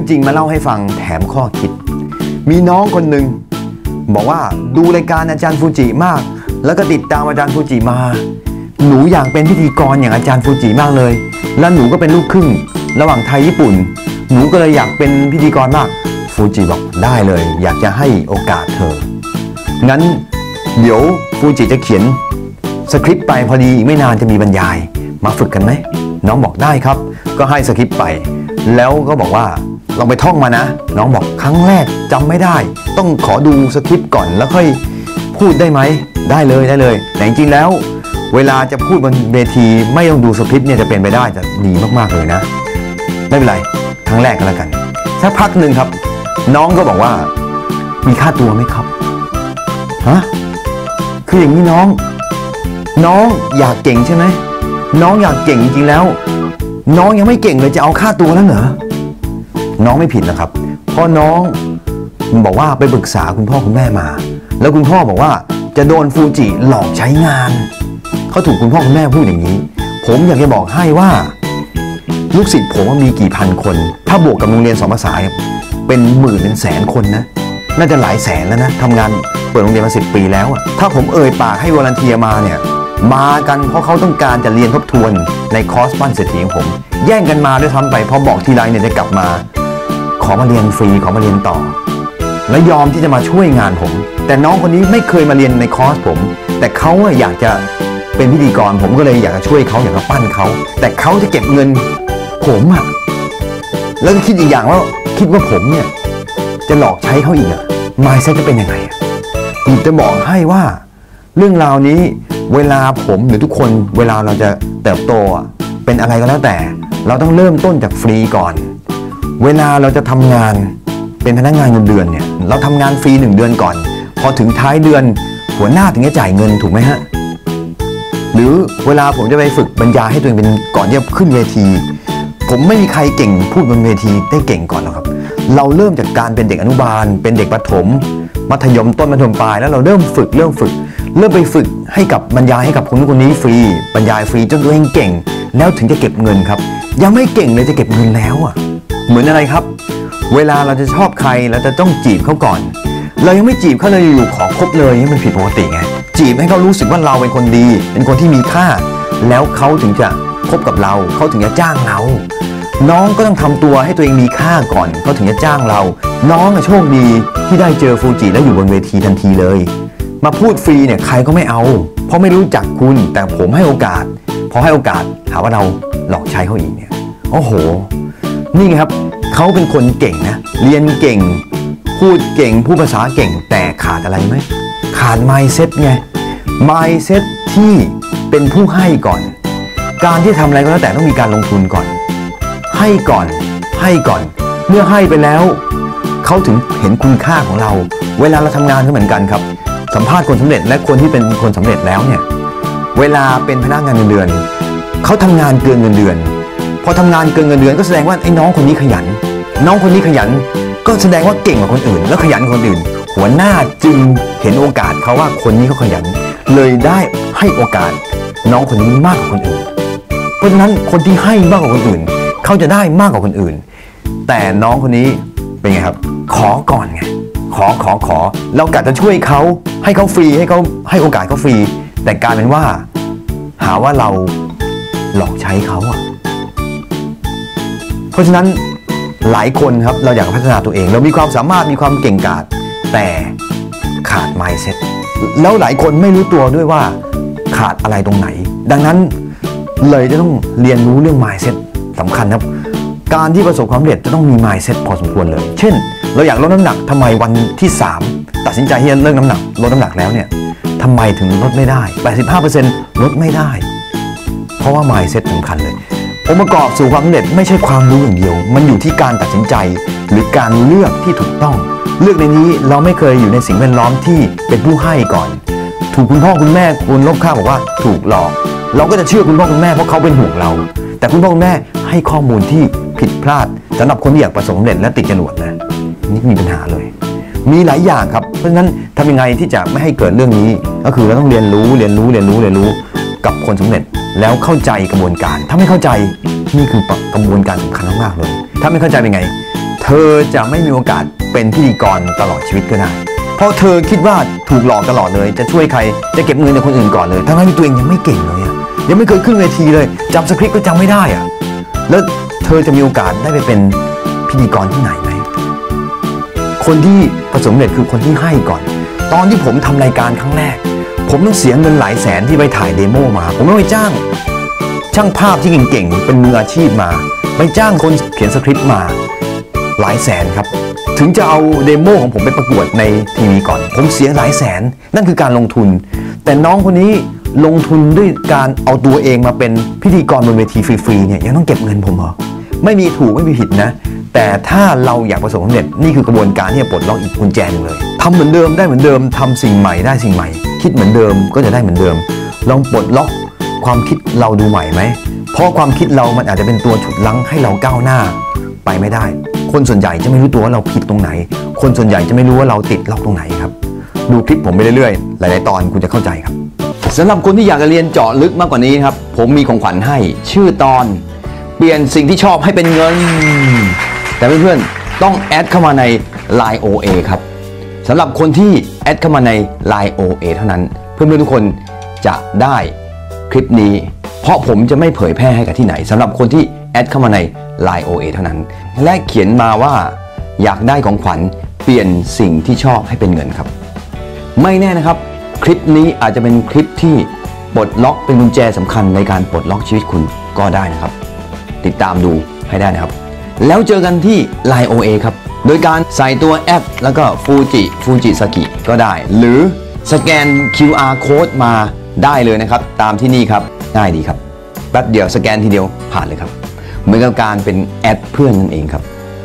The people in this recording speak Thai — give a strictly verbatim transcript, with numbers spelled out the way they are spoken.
จริงมาเล่าให้ฟังแถมข้อคิดมีน้องคนหนึ่งบอกว่าดูรายการอาจารย์ฟูจิมากแล้วก็ติดตามอาจารย์ฟูจิมาหนูอยากเป็นพิธีกรอย่างอาจารย์ฟูจิมากเลยแล้วหนูก็เป็นลูกครึ่งระหว่างไทยญี่ปุ่นหนูก็เลยอยากเป็นพิธีกรมากฟูจิบอกได้เลยอยากจะให้โอกาสเธองั้นเดี๋ยวฟูจิจะเขียนสคริปต์ไปพอดีอีกไม่นานจะมีบรรยายมาฝึกกันไหมน้องบอกได้ครับก็ให้สคริปต์ไปแล้วก็บอกว่าลองไปท่องมานะน้องบอกครั้งแรกจำไม่ได้ต้องขอดูสคริปต์ก่อนแล้วค่อยพูดได้ไหมได้เลยได้เลยแต่จริงๆแล้วเวลาจะพูดบนเวทีไม่ต้องดูสคริปต์เนี่ยจะเป็นไปได้จะดีมากๆเลยนะไม่เป็นไรครั้งแรกก็แล้วกันสักพักหนึ่งครับน้องก็บอกว่ามีค่าตัวไหมครับฮะคืออย่างนี้น้องน้องอยากเก่งใช่ไหมน้องอยากเก่งจริงๆแล้วน้องยังไม่เก่งเลยจะเอาค่าตัวแล้วเหรอน้องไม่ผิดนะครับเพราะน้องบอกว่าไปปรึกษาคุณพ่อคุณแม่มาแล้วคุณพ่อบอกว่าจะโดนฟูจิหลอกใช้งานเขาถูกคุณพ่อคุณแม่พูดอย่างนี้ผมอยากจะบอกให้ว่าลูกศิษย์ผมมีกี่พันคนถ้าบวกกับโรงเรียนสอนภาษาเป็นหมื่นเป็นแสนคนนะน่าจะหลายแสนแล้วนะทำงานเปิดโรงเรียนมาสิบปีแล้วถ้าผมเอ่ยปากให้วอลันเทียมาเนี่ยมากันเพราะเขาต้องการจะเรียนทบทวนในคอร์สปั้นเศรษฐีของผมแย่งกันมาด้วยซ้ำไปพอบอกทีไรเนี่ยจะกลับมาขอมาเรียนฟรีขอมาเรียนต่อและยอมที่จะมาช่วยงานผมแต่น้องคนนี้ไม่เคยมาเรียนในคอร์สผมแต่เขาอยากจะเป็นพิธีกรผมก็เลยอยากจะช่วยเขาอยากจะปั้นเขาแต่เขาจะเก็บเงินผมอะแล้วก็คิดอีกอย่างว่าคิดว่าผมเนี่ยจะหลอกใช้เขาอีกอะมายเซ็ตจะเป็นยังไงผมจะบอกให้ว่าเรื่องราวนี้เวลาผมหรือทุกคนเวลาเราจะเติบโตเป็นอะไรก็แล้วแต่เราต้องเริ่มต้นจากฟรีก่อนเวลาเราจะทำงานเป็นพนักงานเงินเดือนเนี่ยเราทำงานฟรีหนึ่งเดือนก่อนพอถึงท้ายเดือนหัวหน้าถึงจะจ่ายเงินถูกไหมฮะหรือเวลาผมจะไปฝึกบรรยายให้ตัวเองเป็นก่อนที่จะขึ้นเวทีผมไม่มีใครเก่งพูดบนเวทีได้เก่งก่อนหรอกครับเราเริ่มจากการเป็นเด็กอนุบาลเป็นเด็กประถมมัธยมต้นมัธยมปลายแล้วเราเริ่มฝึกเริ่มฝึกเริ่มไปฝึกให้กับบรรยายให้กับคนคนนี้ฟรีบรรยายฟรีจนตัวเองเก่งแล้วถึงจะเก็บเงินครับยังไม่เก่งเลยจะเก็บเงินแล้วอ่ะเหมือนอะไรครับเวลาเราจะชอบใครเราจะต้องจีบเขาก่อนเรายังไม่จีบเขาเลยอยู่ขอคบเลยนี่มันผิดปกติไงจีบให้เขารู้สึกว่าเราเป็นคนดีเป็นคนที่มีค่าแล้วเขาถึงจะคบกับเราเขาถึงจะจ้างเราน้องก็ต้องทำตัวให้ตัวเองมีค่าก่อนเขาถึงจะจ้างเราน้องโชคดีที่ได้เจอฟูจิแล้วอยู่บนเวทีทันทีเลยมาพูดฟรีเนี่ยใครก็ไม่เอาเพราะไม่รู้จักคุณแต่ผมให้โอกาสพอให้โอกาสหาว่าเราหลอกใช้เขาอีกเนี่ยโอ้โหนี่ไงครับเขาเป็นคนเก่งนะเรียนเก่งพูดเก่งพูดภาษาเก่งแต่ขาดอะไรไหมขาด mindset ไง mindset ที่เป็นผู้ให้ก่อนการที่ทำอะไรก็แล้วแต่ต้องมีการลงทุนก่อนให้ก่อนให้ก่อนเมื่อให้ไปแล้วเขาถึงเห็นคุณค่าของเราเวลาเราทำงานก็เหมือนกันครับสัมภาษณ์คนสำเร็จและคนที่เป็นคนสำเร็จแล้วเนี่ยเวลาเป็นพนักงานเงินเดือนเขาทำงานเกินเงินเดือนพอทำงานเกินเงินเดือนก็แสดงว่าไอ้น้องคนนี้ขยันน้องคนนี้ขยันก็แสดงว่าเก่งกว่าคนอื่นแล้วขยันกว่าคนอื่นหัวหน้าจึงเห็นโอกาสเขาว่าคนนี้เขาขยันเลยได้ให้โอกาสน้องคนนี้มากกว่าคนอื่นเพราะฉะนั้นคนที่ให้มากกว่าคนอื่นเขาจะได้มากกว่าคนอื่นแต่น้องคนนี้เป็นไงครับขอก่อนไงขอขอขอเรากะจะช่วยเขาให้เขาฟรีให้เขาให้โอกาสเขาฟรีแต่กลายเป็นว่าหาว่าเราหลอกใช้เขาอ่ะเพราะฉะนั้นหลายคนครับเราอยากพัฒนาตัวเองเรามีความสามารถมีความเก่งกาจแต่ขาด mindset แล้วหลายคนไม่รู้ตัวด้วยว่าขาดอะไรตรงไหนดังนั้นเลยจะต้องเรียนรู้เรื่อง mindset สำคัญครับการที่ประสบความสำเร็จจะต้องมี mindset พอสมควรเลยเช่นเราอยากลดน้ำหนักทำไมวันที่สามตัดสินใจที่จะเลิกน้ำหนักลดน้ำหนักแล้วเนี่ยทำไมถึงลดไม่ได้ แปดสิบห้าเปอร์เซ็นต์ ลดไม่ได้เพราะว่า mindset สำคัญเลยองค์ประกอบสู่ความสำเร็จไม่ใช่ความรู้อย่างเดียวมันอยู่ที่การตัดสินใจหรือการเลือกที่ถูกต้องเลือกในนี้เราไม่เคยอยู่ในสิ่งแวดล้อมที่เป็นผู้ให้ก่อนถูกคุณพ่อคุณแม่คุณรบข้างบอกว่าถูกหลอกเราก็จะเชื่อคุณพ่อคุณแม่เพราะเขาเป็นห่วงเราแต่คุณพ่อคุณแม่ให้ข้อมูลที่ผิดพลาดสำหรับคนที่อยากประสบความสำเร็จและติดจรวดนะนี่มีปัญหาเลยมีหลายอย่างครับเพราะฉะนั้นทำยังไงที่จะไม่ให้เกิดเรื่องนี้ก็คือเราต้องเรียนรู้เรียนรู้เรียนรู้เรียนรู้กับคนสำเร็จแล้วเข้าใจกระบวนการถ้าไม่เข้าใจนี่คือกระบวนการสำคัญมากๆเลยถ้าไม่เข้าใจเป็นไงทเธอจะไม่มีโอกาสเป็นพิธีกรตลอดชีวิตก็ได้เพราะเธอคิดว่าถูกหลอกตลอดเลยจะช่วยใครจะเก็บเงินจากคนอื่นก่อนเลยทั้งที่ตัวเองยังไม่เก่งเลยอะยังไม่เคยขึ้นเวทีเลยจำสคริปต์ก็จำไม่ได้อะแล้วเธอจะมีโอกาสได้ไปเป็นพิธีกรที่ไหนไหมคนที่ประสบความสำเร็จคือคนที่ให้ก่อนตอนที่ผมทำรายการครั้งแรกผมต้องเสียเงินหลายแสนที่ไปถ่ายเดโมมาผมต้องไปจ้างช่างภาพที่เก่งๆเป็นมืออาชีพมาไปจ้างคนเขียนสคริปต์มาหลายแสนครับถึงจะเอาเดโมของผมไปประกวดในทีวีก่อนผมเสียหลายแสนนั่นคือการลงทุนแต่น้องคนนี้ลงทุนด้วยการเอาตัวเองมาเป็นพิธีกรบนเวทีฟรีๆเนี่ยยังต้องเก็บเงินผมเหรอไม่มีถูกไม่มีผิดนะแต่ถ้าเราอยากประสบความสำเร็จนี่คือกระบวนการที่จะปลดล็อกอีกกุญแจนึงเลยทำเหมือนเดิมได้เหมือนเดิมทำสิ่งใหม่ได้สิ่งใหม่คิดเหมือนเดิมก็จะได้เหมือนเดิมลองปลดล็อกความคิดเราดูใหม่ไหมเพราะความคิดเรามันอาจจะเป็นตัวฉุดรั้งให้เราก้าวหน้าไปไม่ได้คนส่วนใหญ่จะไม่รู้ตัวว่าเราผิดตรงไหนคนส่วนใหญ่จะไม่รู้ว่าเราติดล็อกตรงไหนครับดูคลิปผมไปเรื่อยๆหลายๆตอนคุณจะเข้าใจครับสำหรับคนที่อยากจะเรียนเจาะลึกมากกว่านี้ครับผมมีของขวัญให้ชื่อตอนเปลี่ยนสิ่งที่ชอบให้เป็นเงินแต่เพื่อนๆต้องแอดเข้ามาใน ไลน์ โอ เอ ครับสำหรับคนที่แอดเข้ามาใน ไลน์ โอ เอ เท่านั้นเพื่อนๆทุกคนจะได้คลิปนี้เพราะผมจะไม่เผยแพร่ให้กับที่ไหนสำหรับคนที่แอดเข้ามาใน ไลน์ โอ เอ เท่านั้นและเขียนมาว่าอยากได้ของขวัญเปลี่ยนสิ่งที่ชอบให้เป็นเงินครับไม่แน่นะครับคลิปนี้อาจจะเป็นคลิปที่ปลดล็อกเป็นกุญแจสำคัญในการปลดล็อกชีวิตคุณก็ได้นะครับติดตามดูให้ได้นะครับแล้วเจอกันที่ ไลน์ โอ เอ ครับโดยการใส่ตัวแอปแล้วก็ฟูจิฟูจิสกิก็ได้หรือสแกน คิว อาร์ Code มาได้เลยนะครับตามที่นี่ครับง่ายดีครับแป๊บเดียวสแกนทีเดียวผ่านเลยครับเหมือนกับการเป็นแอดเพื่อนนั่นเองครับ